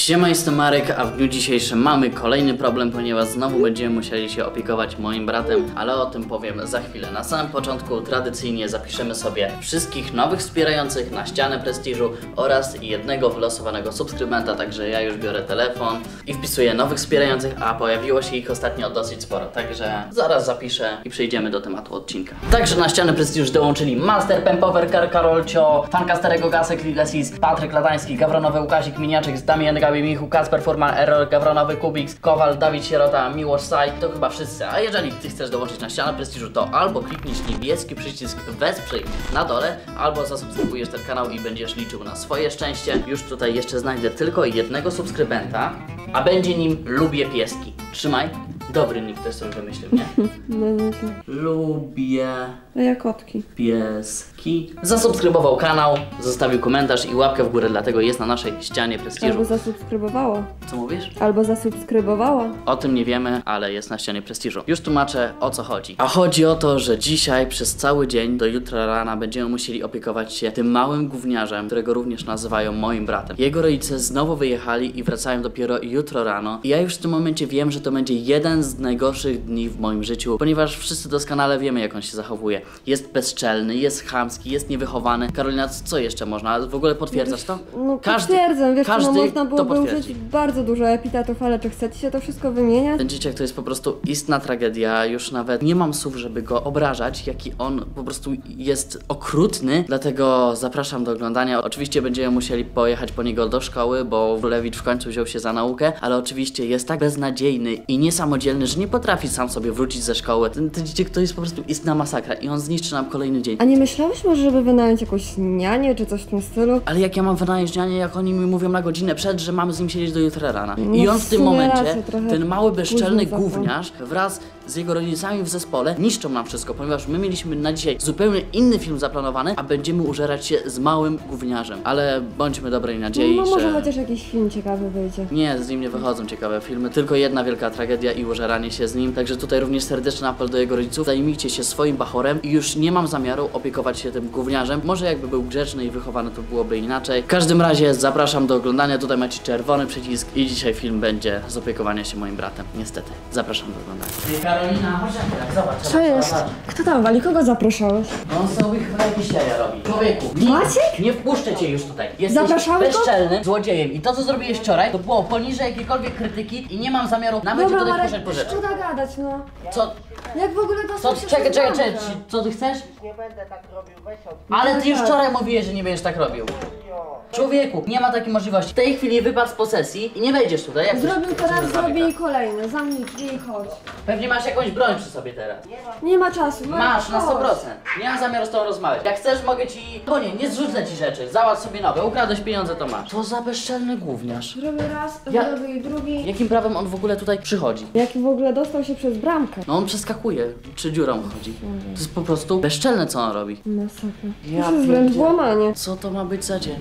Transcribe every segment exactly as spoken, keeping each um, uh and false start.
Siema, jestem Marek, a w dniu dzisiejszym mamy kolejny problem, ponieważ znowu będziemy musieli się opiekować moim bratem, ale o tym powiem za chwilę. Na samym początku tradycyjnie zapiszemy sobie wszystkich nowych wspierających na ścianę prestiżu oraz jednego wylosowanego subskrybenta, także ja już biorę telefon i wpisuję nowych wspierających, a pojawiło się ich ostatnio dosyć sporo, także zaraz zapiszę i przejdziemy do tematu odcinka. Także na ścianę prestiżu dołączyli Master, Pempower, Kar Karolcio, Fanka Starego Gasek, Lilesis, Patryk Ladański, Gawronowy Łukasik, Miniaczek, Damian Gabi, Michu, Kacper, Forman, Error, Gawronowy Kubiks, Kowal, Dawid Sierota, Miłosz Saj, to chyba wszyscy. A jeżeli ty chcesz dołączyć na ścianę prestiżu, to albo klikniesz niebieski przycisk wesprzyj na dole, albo zasubskrybujesz ten kanał i będziesz liczył na swoje szczęście. Już tutaj jeszcze znajdę tylko jednego subskrybenta, a będzie nim Lubię Pieski. Trzymaj. Dobry nick ktoś sobie wymyślił, nie? No, no, no. Lubię... A ja kotki. Pieski. Zasubskrybował kanał, zostawił komentarz i łapkę w górę, dlatego jest na naszej ścianie prestiżu. Albo zasubskrybowała. Co mówisz? Albo zasubskrybowała. O tym nie wiemy, ale jest na ścianie prestiżu. Już tłumaczę, o co chodzi. A chodzi o to, że dzisiaj przez cały dzień do jutra rana będziemy musieli opiekować się tym małym gówniarzem, którego również nazywają moim bratem. Jego rodzice znowu wyjechali i wracają dopiero jutro rano. I ja już w tym momencie wiem, że to będzie jeden z najgorszych dni w moim życiu, ponieważ wszyscy doskonale wiemy, jak on się zachowuje. Jest bezczelny, jest chamski, jest niewychowany. Karolina, co jeszcze można? W ogóle potwierdzasz to? No Każdy, potwierdzam, wiesz, każdy no można byłoby to użyć bardzo dużo epitetów, ale czy chcecie się to wszystko wymieniać? Ten dzieciak to jest po prostu istna tragedia, już nawet nie mam słów, żeby go obrażać, jaki on po prostu jest okrutny, dlatego zapraszam do oglądania. Oczywiście będziemy musieli pojechać po niego do szkoły, bo Wulewicz w końcu wziął się za naukę, ale oczywiście jest tak beznadziejny i niesamodzielny, że nie potrafi sam sobie wrócić ze szkoły. Ten, ten dzieciak to jest po prostu istna masakra i on zniszczy nam kolejny dzień. A nie myślałeś może, żeby wynająć jakąś nianię, czy coś w tym stylu? Ale jak ja mam wynająć nianię, jak oni mi mówią na godzinę przed, że mamy z nim siedzieć do jutra rana. No I on w w tym sumie momencie, racja, trochę ten mały, bezczelny późno zapał. gówniarz wraz z jego rodzicami w zespole niszczą nam wszystko, ponieważ my mieliśmy na dzisiaj zupełnie inny film zaplanowany, a będziemy użerać się z małym gówniarzem. Ale bądźmy dobrej nadziei, No, no może że... chociaż jakiś film ciekawy wyjdzie. Nie, z nim nie wychodzą ciekawe filmy, tylko jedna wielka tragedia i użeranie się z nim. Także tutaj również serdeczny apel do jego rodziców. Zajmijcie się swoim bachorem i już nie mam zamiaru opiekować się tym gówniarzem. Może jakby był grzeczny i wychowany, to byłoby inaczej. W każdym razie zapraszam do oglądania. Tutaj macie czerwony przycisk i dzisiaj film będzie z opiekowania się moim bratem. Niestety. Zapraszam do oglądania. Hey, Karolina, chodź tak, zobacz. Co jest? Kto tam wali? Kogo zapraszałeś? On sobie chyba jakieś jaja robi. Człowieku, nie, Maciek? nie wpuszczę cię już tutaj. Jesteś Zapraszałeś go? bezczelnym złodziejem i to, co zrobiłeś wczoraj, to było poniżej jakiejkolwiek krytyki i nie mam zamiaru nawet cię Dobra, tutaj Marek, wpuszczać po rzeczy. szkoda gadać, no. Co? Jak w ogóle Co? dostał się Czekaj, przez czekaj, bramkę? czekaj, co ty chcesz? Nie będę tak robił, weź od... Ale ty już tak. wczoraj mówiłeś, że nie będziesz tak robił. Człowieku, nie ma takiej możliwości. W tej chwili wypadł z posesji i nie wejdziesz tutaj. Jak Zrobił to- teraz, to zrobi zamyka? kolejny. Zamknij drzwi i chodź. Pewnie masz jakąś broń przy sobie teraz. Nie ma czasu. Marek, Masz, na sto chodź. procent. Nie mam zamiaru z tobą rozmawiać. Jak chcesz, mogę ci... Bo nie, nie zrzucę ci rzeczy. Załatw sobie nowe. Ukradłeś pieniądze, to masz. Co za bezczelny gówniarz. Zrobię raz, Ja- zrobię drugi. Jakim prawem on w ogóle tutaj przychodzi? Jak w ogóle dostał się przez bramkę. No on przeskakuje, czy dziurą chodzi. To jest po prostu bezczelne, co on robi. Masakra. Ja To jest wręcz pierdzie- włamanie. Co to ma być za dzień?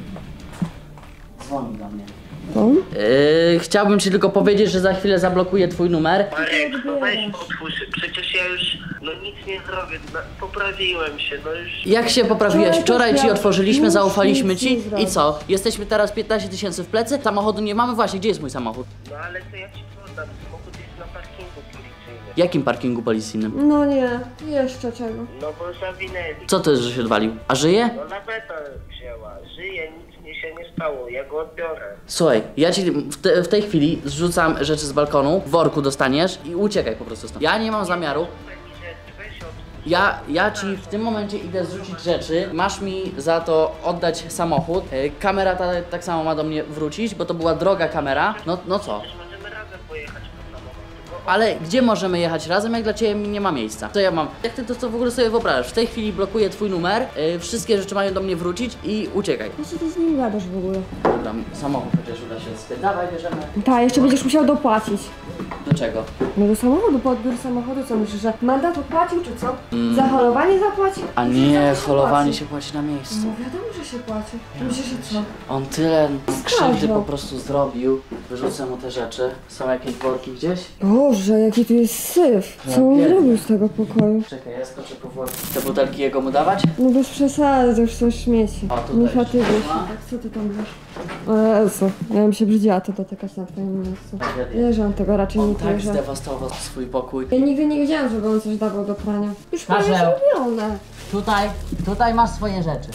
Dzwoni do mnie. To? Yy, chciałbym ci tylko powiedzieć, że za chwilę zablokuję twój numer. Marek, no weź otwórz, przecież ja już, no nic nie zrobię, no, poprawiłem się, no już... Jak się poprawiłeś? Wczoraj Wczoraj też ci miał- otworzyliśmy, nic zaufaliśmy nic ci nie zrobił. i co? Jesteśmy teraz piętnaście tysięcy w plecy? Samochodu nie mamy? Właśnie, gdzie jest mój samochód? No ale to ja ci podam, samochód jest na parkingu policyjnym. Jakim parkingu policyjnym? No nie, jeszcze czego. No bo zawinęli. Co to jest, że się odwalił? A żyje? No laweta wzięła, żyje, nic mi się nie stało, ja go odbiorę. Słuchaj, ja ci w, te, w tej chwili zrzucam rzeczy z balkonu, w worku dostaniesz i uciekaj po prostu stąd. Ja nie mam zamiaru. Weź mi rzeczy, weź od... Ja, ja ci w tym momencie idę zrzucić rzeczy, masz mi za to oddać samochód. Yy, kamera ta, tak samo ma do mnie wrócić, bo to była droga kamera. No, no co? Przecież możemy razem pojechać po samochód, tylko... Ale gdzie możemy jechać razem, jak dla ciebie nie ma miejsca? To ja mam. Jak ty to, to w ogóle sobie wyobrażasz? W tej chwili blokuję twój numer, yy, wszystkie rzeczy mają do mnie wrócić i uciekaj. Po co ty z nim gadasz w ogóle? Dobra, samochód chociaż uda się spytać. Dawaj, bierzemy. Tak, jeszcze będziesz musiał dopłacić. Do czego? No do samochodu, po odbiór samochodu, co myślisz, że mandat opłacił, czy co? Mm. Za holowanie zapłacił? A Myślisz, nie, że się holowanie płaci? się płaci na miejscu. No wiadomo, że się płaci. Myślisz, że co? On tyle krzywdy Skarżą. po prostu zrobił. Wyrzucę mu te rzeczy. Są jakieś worki gdzieś? Boże, jaki tu jest syf. Co on Ja zrobił z tego pokoju? Czekaj, ja skoczę po worki. Te butelki jego mu dawać? No bez przesady, to już są śmieci. O, tutaj Micha, ty jeszcze wiesz. ma. Tak, co ty tam wiesz? O Jezu, ja bym się brzydziła to dotykać na twoim miejscu. Nie, że on tego raczej nie On tak bierze. zdewastował swój pokój. Ja nigdy nie widziałam, żeby on coś dawał do prania. Już prawie Karzeł. zrobione. Tutaj, tutaj masz swoje rzeczy.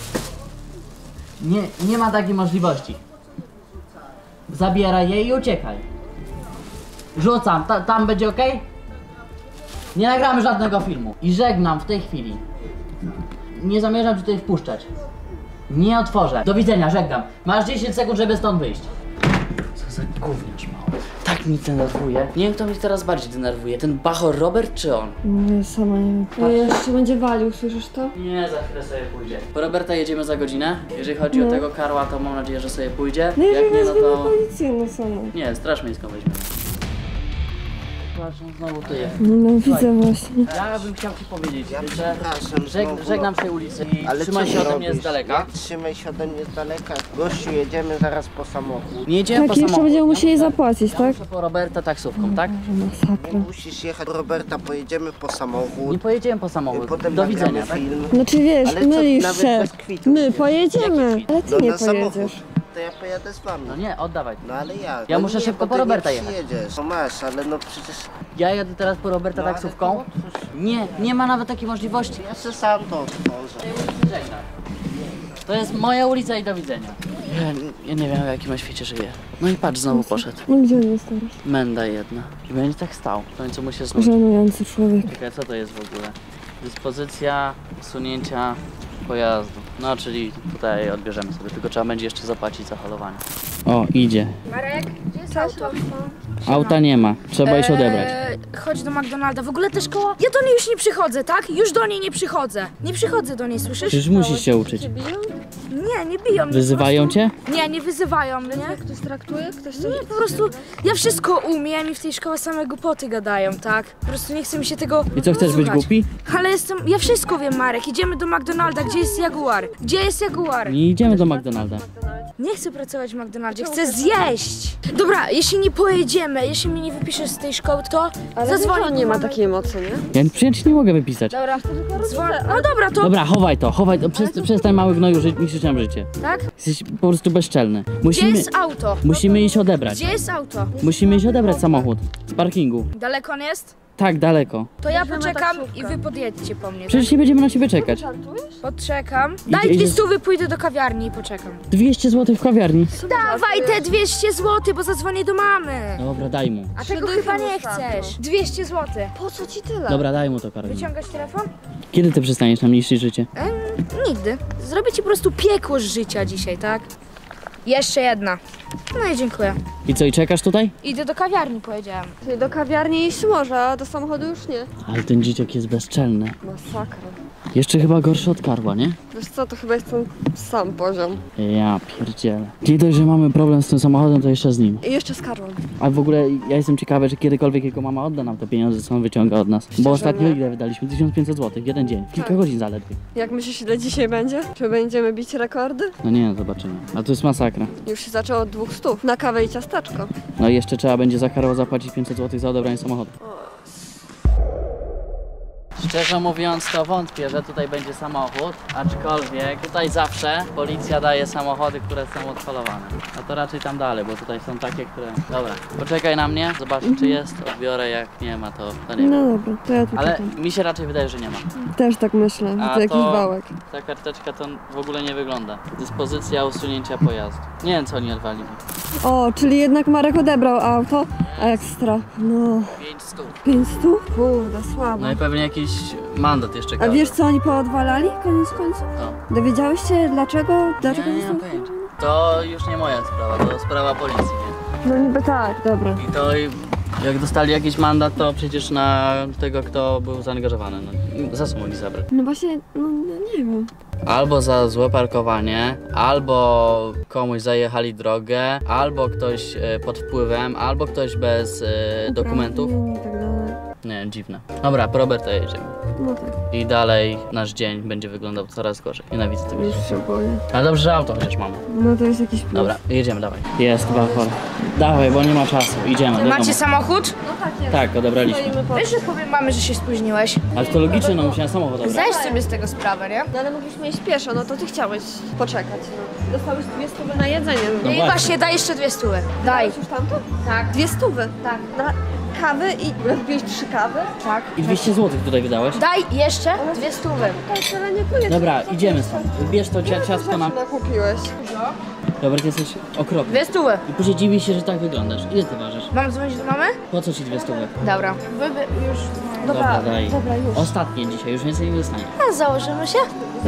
Nie, nie ma takiej możliwości. Zabieraj je i uciekaj. Rzucam, ta, tam będzie ok? Nie nagramy żadnego filmu. I żegnam w tej chwili. Nie zamierzam cię tutaj wpuszczać. Nie otworzę. Do widzenia, żegnam. Masz dziesięć sekund, żeby stąd wyjść. Co za gówniarz mały. Tak mnie denerwuje. Nie wiem, kto mnie teraz bardziej denerwuje. Ten bachor Robert czy on? No, sama nie wiem. No, jeszcze będzie walił, słyszysz to? Nie, za chwilę sobie pójdzie. Po Roberta jedziemy za godzinę. Jeżeli chodzi No. o tego Karła, to mam nadzieję, że sobie pójdzie. No jeżeli Jak nie, no weźmiemy to... policję, no sama. Nie, straż miejską weźmiemy. Patrz, on znowu tu jest. No widzę właśnie. Ja bym chciał ci powiedzieć, Ja że przepraszam, żeg znowu, żegnam no. się ulicy i Ale trzymaj co się ty ode mnie z robisz? daleka. Jak trzymaj się ode mnie z daleka? Gościu, jedziemy zaraz po samochód. Nie jedziemy Tak, po jeszcze samochód. będziemy Ja musieli muszę- zapłacić, Ja tak? muszę po Roberta taksówką, tak? Że masakra. Nie musisz jechać do Roberta, pojedziemy po samochód. Nie pojedziemy po samochód. Potem Do nagramy widzenia, tak? film. Znaczy wiesz, Ale co, mylisz nawet się. bez kwitów My nie? pojedziemy, Jaki kwit? ale ty No nie na samochód. pojedziesz. To ja pojadę z wami. No nie, oddawaj. No ale ja. Ja no muszę nie, szybko bo po ty Roberta nie jechać. przyjedziesz. No masz, ale no przecież... Ja jadę teraz po Roberta No, ale taksówką. to- Nie, nie ma nawet takiej możliwości. Ja se sam to otworzę. Żegnam. To jest moja ulica i do widzenia. Ja, ja nie wiem, w jakim ja świecie żyję. No i patrz, znowu poszedł. No gdzie on jest teraz? Menda jedna. I będzie tak stał. W końcu mu się znudzi. Żenujący człowiek. Czekaj, co to jest w ogóle? Dyspozycja usunięcia pojazdu. No, czyli tutaj odbierzemy sobie, tylko trzeba będzie jeszcze zapłacić za holowanie. O, idzie. Marek, gdzie jest auto? Auta nie ma, trzeba iść odebrać. Eee, chodź do McDonalda. W ogóle ta szkoła... Ja do niej już nie przychodzę, tak? Już do niej nie przychodzę. Nie przychodzę do niej, słyszysz? Przecież musisz się uczyć. Nie, nie biją mnie. Wyzywają po prostu... cię? Nie, nie wyzywają mnie. Ktoś traktuje? Ktoś Nie, po prostu ja wszystko umiem i w tej szkole same głupoty gadają, tak? Po prostu nie chce mi się tego I co, chcesz być słuchać. głupi? Ale jestem... Ja wszystko wiem, Marek. Idziemy do McDonalda. Gdzie jest Jaguar? Gdzie jest Jaguar? Nie idziemy do McDonalda. Nie chcę pracować w McDonaldzie, chcę zjeść! Dobra, jeśli nie pojedziemy, jeśli mnie nie wypiszesz z tej szkoły, to zadzwonię Ale do nie ma mamy. takiej mocy, nie? Ja przecież nie mogę wypisać. Dobra, dzwoń... No dobra, to... Dobra, chowaj to, chowaj to. Przestań, przestań mały gnoju, ży- niszczyć nam życie. Tak? Jesteś po prostu bezczelny. Gdzie Musimy, jest auto? musimy iść odebrać. Gdzie jest auto? Musimy iść odebrać samochód z parkingu. Daleko on jest? Tak daleko. To ja Bierzemy poczekam taksówkę. i wy podjedźcie po mnie. Przecież nie będziemy na ciebie czekać. Poczekam. Idzie- Daj idzie- dwie stówy, pójdę do kawiarni i poczekam. dwieście złotych w kawiarni. Dawaj te dwieście złotych, bo zadzwonię do mamy. Dobra, daj mu. A tego chyba nie chcesz. dwieście złotych. Po co ci tyle? Dobra, daj mu to, Karolina. Wyciągać telefon? Kiedy ty przestaniesz nam niszczyć życie? Em, nigdy. Zrobię ci po prostu piekło z życia dzisiaj, tak? Jeszcze jedna. No i dziękuję. I co, i czekasz tutaj? Idę do kawiarni, powiedziałem. Czyli do kawiarni iść może, a do samochodu już nie. Ale ten dzieciak jest bezczelny. Masakra. Jeszcze chyba gorszy od Karła, nie? Wiesz co, to chyba jest ten sam poziom. Ja pierdzielę. Nie dość, że mamy problem z tym samochodem, to jeszcze z nim. I jeszcze z Karłem. A w ogóle ja jestem ciekawy, czy kiedykolwiek jego mama odda nam te pieniądze, co on wyciąga od nas. Bo Szczerze, ostatnio nie. ile wydaliśmy? tysiąc pięćset złotych, jeden dzień. Kilka Tak. godzin zaledwie. Jak myślisz, ile dzisiaj będzie? Czy będziemy bić rekordy? No nie, no zobaczymy. A to jest masakra. Już się zaczęło od dwóch stów. Na kawę i ciasteczko. No i jeszcze trzeba będzie za Karła zapłacić pięćset złotych za odebranie samochodu. Szczerze mówiąc, to wątpię, że tutaj będzie samochód, aczkolwiek tutaj zawsze policja daje samochody, które są odholowane. A to raczej tam dalej, bo tutaj są takie, które... Dobra, poczekaj na mnie, zobaczę czy jest, odbiorę, jak nie ma to, to nie wiem. No dobra, to ja tu Ale czekam. mi się raczej wydaje, że nie ma. Też tak myślę, że A to jakiś to- wałek. Ta karteczka to w ogóle nie wygląda. Dyspozycja usunięcia pojazdu. Nie wiem, co oni odwalili. O, czyli jednak Marek odebrał auto. Ekstra. No, pięć stów. pięć stów? Kurde, słabo. No i pewnie jakiś mandat jeszcze A gadał. wiesz co oni poodwalali koniec końców? No. Dowiedziałeś się dlaczego? Dlaczego Nie, nie mam został- pojęcia. To już nie moja sprawa, to sprawa policji, nie? No niby tak, dobra. I to i Jak dostali jakiś mandat, to przecież na tego, kto był zaangażowany. No, za co mogli zabrać? No właśnie, no, no nie wiem. Albo za złe parkowanie, albo komuś zajechali drogę, albo ktoś e, pod wpływem, albo ktoś bez e, dokumentów. Uprawnień i tak dalej. Nie, dziwne. Dobra, po Roberta jedziemy. No tak, I dalej nasz dzień będzie wyglądał coraz gorzej. Nienawidzę tego. już się boję. Ale dobrze, że auto chociaż mamy. No to jest jakiś plus. Dobra, jedziemy, dawaj. Jest, Bachor. Dawaj, bo nie ma czasu. Idziemy do Macie domu. samochód? No tak, jest. Tak, odebraliśmy. Stoimy po... Wiesz, że powiem mamy, że się spóźniłeś. Ale to logiczne, no musiałem samochód odebrać. Zdajesz sobie z tego sprawę, nie? No ale mogliśmy iść pieszo, no to ty chciałeś poczekać. No. Dostałeś dwie stówy na jedzenie. No I właśnie. właśnie, daj jeszcze dwie stówy. Daj. Już tamto? Tak. Dwie stówy? Tak. Na kawy i... Wbiłeś trzy kawy? Tak. I dwieście złotych tutaj wydałeś? Daj jeszcze dwie stówy. To wcale nie koniec. Dobra, idziemy stąd. Bierz to cia- ciastko na... Nakupiłeś. Robert, jesteś okropny. Dwie stówy. I później dziwi się, że tak wyglądasz. Ile ty ważysz? Mam dzwonić do mamy? Po co ci dwie stówy? Dobra. Wy, wy już... Dobra, daj. dobra, już. Ostatnie dzisiaj, już więcej nie dostanie. A, założymy się?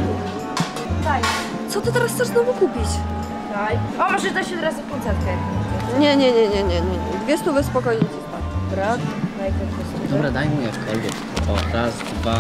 Daj. Co ty teraz chcesz znowu kupić? Daj. O, może dać od razu pięćsetkę. Nie, nie, nie, nie, nie, nie. Dwie stówy spokojnie ci stać. Dobra. Daj dwie stówy. Dobra, daj mu jakkolwiek. O, raz, dwa,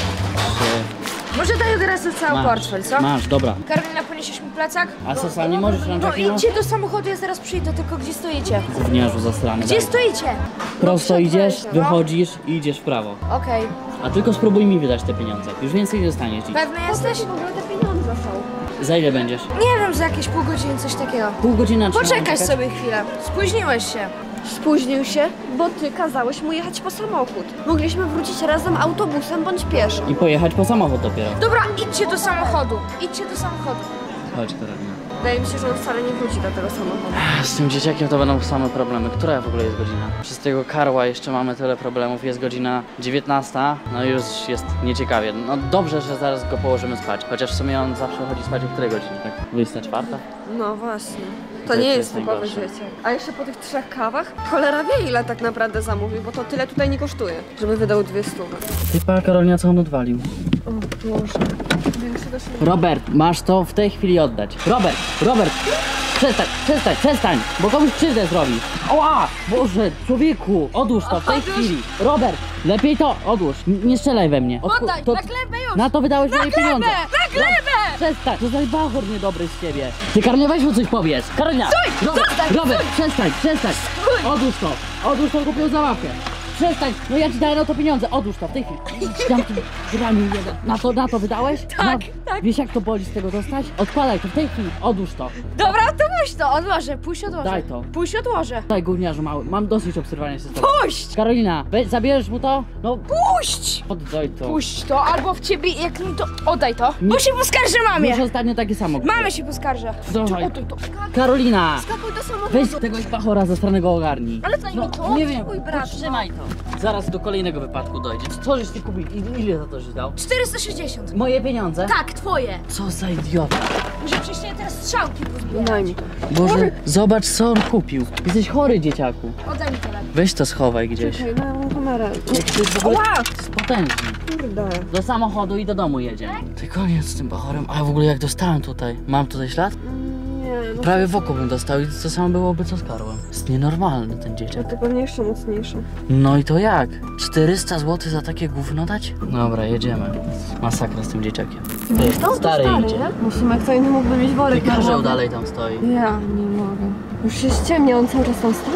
trzy. Może daj od razu cały Masz, portfel, co? masz, dobra. Karolina, poniesiesz mi plecak? A co, sam nie możesz nam No takiego? idźcie do samochodu, ja zaraz przyjdę, tylko gdzie stoicie? Gówniarzu zasrany. Gdzie daj. stoicie? Prosto No, idziesz, przepraszam, no. wychodzisz i idziesz w prawo. Okej. A tylko spróbuj mi wydać te pieniądze. Już więcej nie dostaniesz dziś. Pewny jesteś? W ogóle te pieniądze są. Za ile będziesz? Nie wiem, za jakieś pół godziny, coś takiego. Pół godziny czy mam Poczekaj czekać? sobie chwilę. Spóźniłeś się. Spóźnił się, bo ty kazałeś mu jechać po samochód. Mogliśmy wrócić razem autobusem bądź pieszo. I pojechać po samochód dopiero. Dobra, idźcie do samochodu. Idźcie do samochodu. Chodź, Karolina. Wydaje mi się, że on wcale nie wróci do tego samochodu. Z tym dzieciakiem to będą same problemy. Która w ogóle jest godzina? Przez tego karła jeszcze mamy tyle problemów. Jest godzina dziewiętnasta, no już jest nieciekawie. No dobrze, że zaraz go położymy spać. Chociaż w sumie on zawsze chodzi spać o której godzinie, tak? dwudziesta czwarta? No właśnie. To To nie jest jest typowy najgorsze. dzieciak. A jeszcze po tych trzech kawach, cholera wie ile tak naprawdę zamówił, bo to tyle tutaj nie kosztuje, żeby wydał dwie stówy. Typa Karolina, co on odwalił? O Boże. Większego się nie... Robert, masz to w tej chwili oddać. Robert, Robert! Przestań, przestań, przestań, bo komuś krzywdę zrobisz. Oła! Boże, człowieku, odłóż to w tej chwili. Robert, lepiej to odłóż, N- nie strzelaj we mnie. Odku- Oddaj, to- na glebę już! Na to wydałeś moje pieniądze. Na glebę! Przestań, to jest bachor niedobry z ciebie. Ty Karolina, weź mu coś powiedz. Karolina! Robert, Robert, przestań, przestań. Odłóż to, odłóż tą głupią zabawkę. Przestań, no ja ci daję na to pieniądze, odłóż to w tej chwili. Dam ci gramił jeden. Na to, na to wydałeś? Tak, na, tak. Wiesz jak to boli z tego dostać? Odkładaj to w tej chwili, odłóż to. Dobra, to weź to, odłożę, pójść odłożę. Daj to. Pójść odłożę. Daj gówniarzu mały, mam dosyć obserwowania się z tobą. Puść! Karolina, weź, zabierzesz mu to? No, Puść! oddaj to. Puść to, albo w ciebie, jak mi to... Oddaj to, Nie. bo się poskarżę mamie! Już ostatnio takie samo. Mamę się poskarżę. Dawaj. Oddaj to. Karolina! Skakuj do samochodu. Weź tego bachora zastranego ogarnij. Ale daj mi to, nie wiem, twój brat, trzymaj to. Zaraz do kolejnego wypadku dojdzie. Co żeś ty kupił? I- Ile za to żeś dał? czterysta sześćdziesiąt. Moje pieniądze? Tak, twoje. Co za idiota. Muszę wcześniej teraz strzałki pozbierać. Daj mi to. Boże, zobacz co on kupił. Jesteś chory, dzieciaku. Oddaj mi telefon. Weź to schowaj gdzieś. Czekaj, no, mam kamerę. Jak ty w ogóle Ła! jest potężny. Kurde. Do samochodu i do domu jedziemy. Ty koniec z tym bachorem. A w ogóle jak dostałem tutaj? Mam tutaj ślad? Nie, no Prawie w oko bym dostał i to samo byłoby co z karłem. Jest nienormalny ten to, dzieciak. to pewnie jeszcze mocniejsze. No i to jak? czterysta złotych za takie gówno dać? Dobra, jedziemy. Masakra z tym dzieciakiem. Ty, To stary idzie. nie? No w sumie kto inny mógłby mieć Ty worek na karzeł głowę. dalej tam stoi. Ja nie mogę. Już się ściemnia, on cały czas tam stał?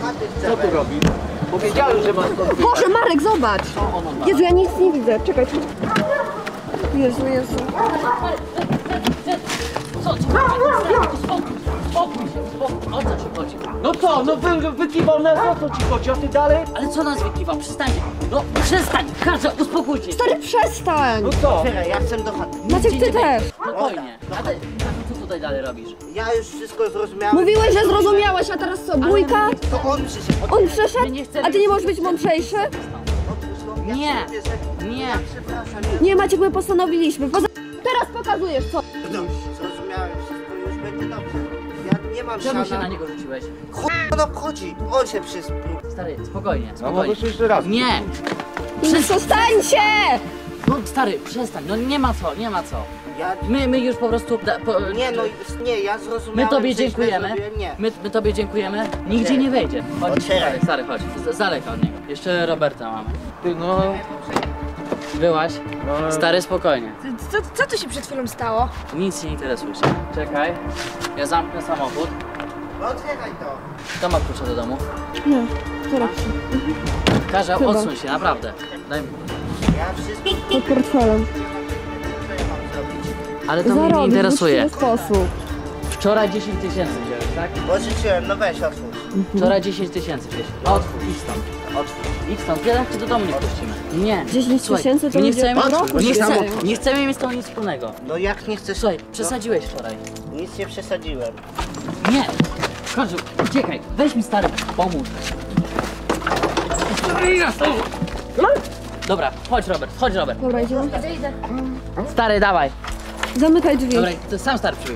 Co tu robi? Powiedziałem, że was to... Boże, Marek, zobacz! Jezu, ja nic nie widzę. Czekaj. Jezu, Jezu. Co, co? Spokój, spokój się, spokój. O co ci chodzi? No co, no wy, wykiwał nas, o co ci chodzi, a ty dalej? Ale co nas wykiwał? Przestańcie. No przestań, Karze, uspokójcie się. Stary, przestań! No co? Ja chcę do chaty. Maciek, Dzień ty dobry. też! Spokojnie. A ty, co tutaj dalej robisz? Ja już wszystko zrozumiałem. Mówiłeś, że zrozumiałeś, a teraz co, bójka? To on przyszedł. On My przyszedł? nie chcemy- A ty nie możesz być mądrzejszy? Nie, nie. Przepraszam, Nie, Maciek, my postanowiliśmy. Poza... Teraz pokazujesz, co? nie zrozumiałem wszystko, już będzie dobrze. Ja nie mam Czemu się na siana. niego rzuciłeś? Chuj no wchodzi, on się przyspał. Stary, spokojnie, No spokojnie. możesz jeszcze raz. Nie! Przestańcie! No stary, przestań, no nie ma co, nie ma co. Ja... My, my już po prostu... Da, po, Nie no, nie, ja zrozumiałem, My tobie że źle dziękujemy. zrobiłem. Nie. My, my tobie dziękujemy. Nigdzie nie wejdzie. Chodź, Otwieraj. stary, chodź. Z, z daleka od niego. Jeszcze Roberta mamy. Ty no... Byłaś? Stary, spokojnie. Co, co tu się przed chwilą stało? Nic nie interesuje się. Czekaj. Ja zamknę samochód. No otwieraj to. Kto ma klucze do domu? Nie, teraz. Każe, Chyba. odsuń się, naprawdę. Daj mi. Ja wszystko Pod portfelem. co ja mam zrobić. Ale to mnie nie Zarobisz w interesuje. uczciwy sposób. Wczoraj dziesięć tysięcy wziąłeś, tak? Pożyczyłem, no weź otwórz. Wczoraj dziesięć tysięcy wziąłeś. Otwórz, idź stąd. Otwórz. Idź stąd, tyle cię do domu nie wpuścimy. Nie. dziesięć Słuchaj, tysięcy to my nie będzie chcemy, od roku nie, się chcemy, daje. nie chcemy mieć z tobą nic wspólnego. No jak nie chcesz... Słuchaj, przesadziłeś wczoraj. Nic nie przesadziłem. Nie! Chodź, uciekaj, weź mi stary, pomóż. Dobra, chodź Robert, chodź Robert. Dobra, idziemy. Idę, idę. Stary, dawaj. Zamykaj drzwi. Dobra, to sam stary przybył.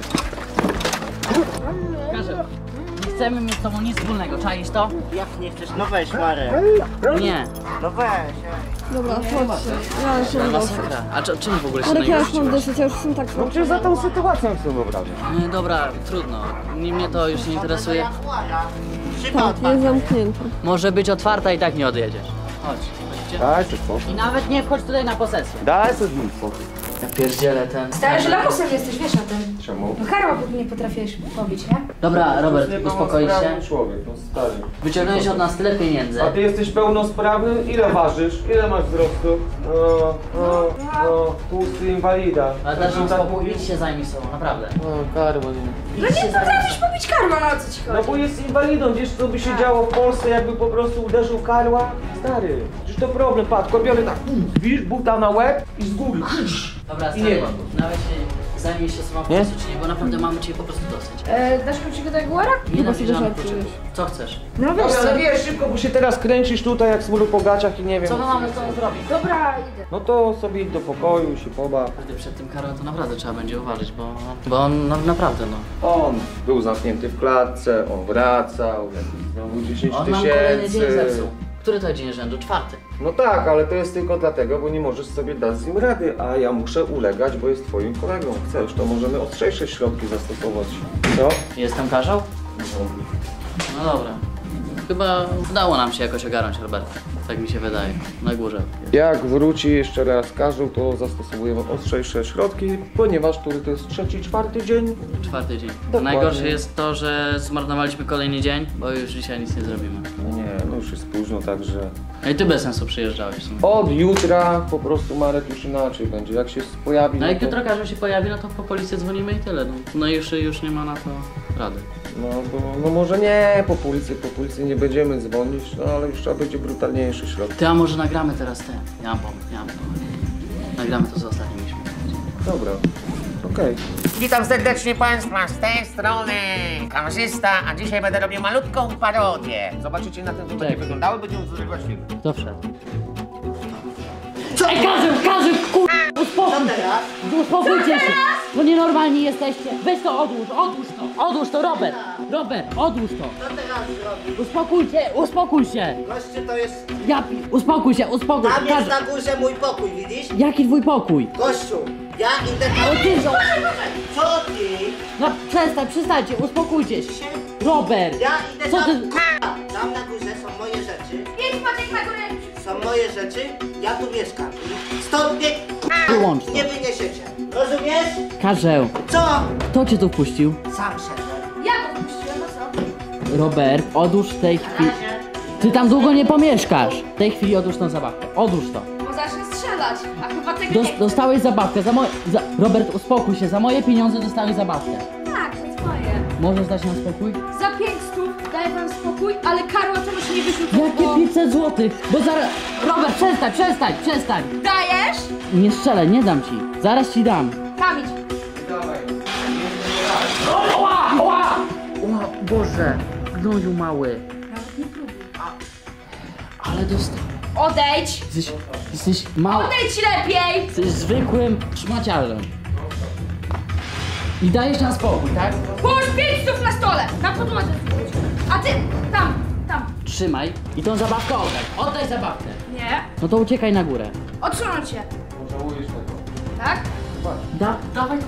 Każe, nie chcemy mieć z tobą nic wspólnego, czaisz to? Jak nie chcesz? No weź Marek. Nie. No weź, ej. Dobra, chodźcie. Ja już mam dosyć. Masakra. A czy, czym w ogóle się Marek, ja już mam najgorszy? dosyć, ja już jestem tak No przecież za tą sytuacją chcę wyobrazić. Nie, dobra, trudno. Nie- Mnie to już nie interesuje. Szyba Tak, otwarta. jest zamknięty. Może być otwarta i tak nie odjedziesz. Chodź, chodźcie. Daj sobie spokój. I nawet nie wchodź tutaj na posesję. Daj sobie spokój. Ja pierdzielę ten... Stary, że lamusem jesteś, wiesz o tym. Czemu? No karma nie potrafiłeś pobić, nie? Dobra, Robert, uspokoisz się. Niepełnosprawny człowiek, no stary. Wyciągnąłeś od nas tyle pieniędzy. A ty jesteś pełnosprawny? Ile ważysz? Ile masz wzrostu? No, no, no, tłusty inwalida. Ale też No, spokój, idź się zajmij sobą, naprawdę. No, karma nie. No nie potrafisz pobić karma, no o co ci No chodzi? bo jest inwalidą, wiesz co by się działo w Polsce, jakby po prostu uderzył karła? Stary, przecież to problem, patrz, korbiony tak, widzisz, buta na łeb i z góry. Dobra, I stary, nie ma. nawet się zajmij się sobą w Nie? końcu, czy nie, bo naprawdę mamy cię po prostu dosyć. E, dasz kluczyk do Jaguara? Nie Chyba dam sobie ci żadnych żartujesz. kluczyków. Co chcesz? No wiesz Dobra, co? ale wiesz, szybko, bo się teraz kręcisz tutaj jak smulu po gaciach i nie wiem. Co my mamy z tobą zrobić? Dobra, idę. No to sobie idź do pokoju, się pobaw. Gdy przed tym karą to naprawdę trzeba będzie uważać, bo, bo on no, naprawdę no. On był zamknięty w klatce, on wracał, jakieś znowu dziesięć On nam kolejny dzień tysięcy. zepsuł. Który to dzień rzędu? Czwarty. No tak, ale to jest tylko dlatego, bo nie możesz sobie dać z nim rady, a ja muszę ulegać, bo jest twoim kolegą. Chcesz, to możemy ostrzejsze środki zastosować. Co? Jestem karzał? No dobra. Chyba udało nam się jakoś ogarnąć Roberta. Tak mi się wydaje. Na górze. Jak wróci jeszcze raz każą, to zastosowujemy ostrzejsze środki, ponieważ który to jest trzeci, czwarty dzień. Czwarty dzień. Dokładnie. Najgorsze jest to, że zmarnowaliśmy kolejny dzień, bo już dzisiaj nic nie zrobimy. No nie, no już jest późno, także... No i ty bez sensu przyjeżdżałeś. w sumie. Od jutra po prostu Marek już inaczej będzie, jak się pojawi... No jak to- jutro każdy się pojawi, no to po policję dzwonimy i tyle. No, no i już, już nie ma na to rady. No, bo, no może nie, po policji, po policji nie będziemy dzwonić, no ale już trzeba będzie brutalniejszy środek. Ty, a może nagramy teraz ten? Ja mam pomysł, ja mam pomysł. Nagramy to, co ostatnio mieliśmy. Dobra, okej. Witam serdecznie Państwa z tej strony kamerzysta, a dzisiaj będę robił malutką parodię. Zobaczycie na tym, co będzie wyglądało, będziemy wzrywać film. Kto wszedł? Co? Ej, Karzeł, Karzeł, kur... Uspokój się! Uspokójcie się! No nienormalni jesteście! Weź to odłóż, odłóż to! Odłóż to, Robert! Robert, odłóż to! Co teraz zrobisz? Uspokójcie, uspokój się! Gościu, to jest... Ja pi... Uspokój się, uspokój Tam się! jest na górze mój pokój, widzisz? Jaki twój pokój? Gościu, ja idę Ale tam... ty, że... Co ty? No przestań, przestańcie, uspokójcie się! Robert! Ja idę Co tam... ty... K***a. Tam na górze są moje rzeczy. Idź Maciek na górę. Są moje rzeczy, ja tu mieszkam. Stąd mnie Wyłącz to. nie wyniesiecie. Rozumiesz? Karzeł, Co? kto cię tu wpuścił? Sam szedłem. Ja go wpuściłem, no co? Robert, odłóż w tej chwili... Ty tam długo nie pomieszkasz! W tej chwili odłóż tą zabawkę, odłóż to! Bo zacznę strzelać, a chyba tego Dos, nie... dostałeś zabawkę, za moje... Za... Robert, uspokój się, za moje pieniądze dostałeś zabawkę. Tak, to jest moje. Możesz dać nam spokój? Za pięć stów daję wam spokój, ale karła czegoś nie wyrzucę, Jakie bo... pięćset złotych? Bo zaraz... Robert, przestań, przestań, przestań! Dajesz? Nie strzelaj, nie dam ci. Zaraz ci dam. Tam idź. Oła, oła! O Boże, gnoju mały. Nawet nie próbuj. Ale dostał. Odejdź! Jesteś, jesteś mały. Odejdź lepiej! Jesteś zwykłym szmaciarzem. I dajesz nam spokój, tak? Połóż pięć stów na stole! Na podłodze. A ty, tam, tam. Trzymaj i tą zabawkę oddaj. Oddaj zabawkę. Nie. No to uciekaj na górę. Odsunąć się. Pożałujesz tego. Tak? patrz. Da, dawaj.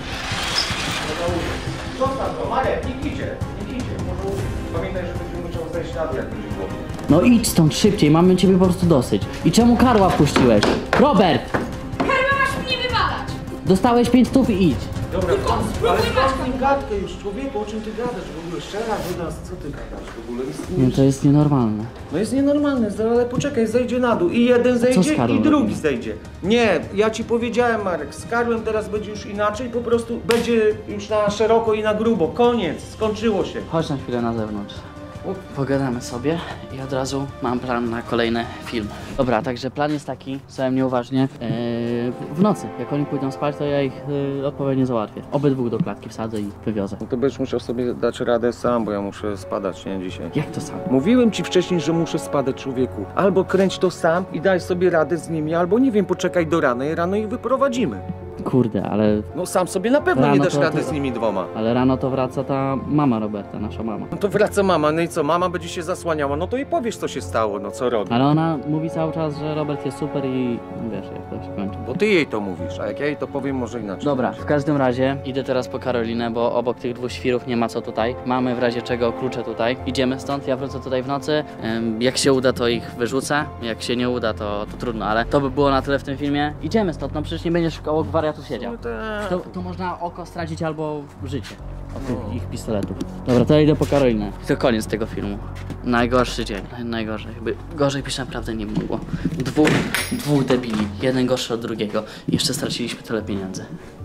Zostaw go, Marek, niech idzie, niech idzie. Może pamiętaj, że będzie musiał zejść na dół, jak będzie głodny. No idź stąd szybciej, mamy ciebie po prostu dosyć. I czemu Karła wpuściłeś? Robert! Karma, masz mnie wywalać! Dostałeś pięć stów i idź. Dobra, ale skąd gadkę już, człowieku, o czym ty gadasz w ogóle? Szczera do nas, co ty gadasz w ogóle? Nie, to jest nienormalne. No jest nienormalne, ale poczekaj, zejdzie na dół i jeden zejdzie Karłem i drugi robimy? zejdzie. Nie, ja ci powiedziałem, Marek, z Karłem teraz będzie już inaczej, po prostu będzie już na szeroko i na grubo, koniec, skończyło się. Chodź na chwilę na zewnątrz. Pogadamy sobie i od razu mam plan na kolejny film. Dobra, także plan jest taki, słuchaj mnie uważnie, yy, w nocy, jak oni pójdą spać, to ja ich yy, odpowiednio załatwię. Obydwóch do klatki wsadzę i wywiozę. No to będziesz musiał sobie dać radę sam, bo ja muszę spadać, nie dzisiaj. Jak to sam? Mówiłem ci wcześniej, że muszę spadać, człowieku. Albo kręć to sam i daj sobie radę z nimi, albo nie wiem, poczekaj do rana i rano ich wyprowadzimy. Kurde, ale, No sam sobie na pewno Rano nie dasz to- rady to- z nimi dwoma. ale rano to wraca ta mama Roberta, nasza mama. No to wraca mama, no i co, mama będzie się zasłaniała, no to jej powiesz, co się stało, no co robi. Ale ona mówi cały czas, że Robert jest super i wiesz, jak to się kończy. Bo ty jej to mówisz, a jak ja jej to powiem, może inaczej. Dobra, w każdym razie Idę teraz po Karolinę, bo obok tych dwóch świrów nie ma co tutaj. Mamy w razie czego klucze tutaj. Idziemy stąd, ja wrócę tutaj w nocy. Ym, Jak się uda, to ich wyrzucę. Jak się nie uda, to, to trudno, ale to by było na tyle w tym filmie. Idziemy stąd, no przecież nie będziesz koło wariatów siedział. To, to można oko stracić albo życie od tych ich pistoletów. Dobra, to ja idę po Karolinę. To koniec tego filmu. Najgorszy dzień, naj- najgorzej. Jakby gorzej być naprawdę nie mogło. Dwóch, dwóch debili, jeden gorszy od drugiego. Jeszcze straciliśmy tyle pieniędzy.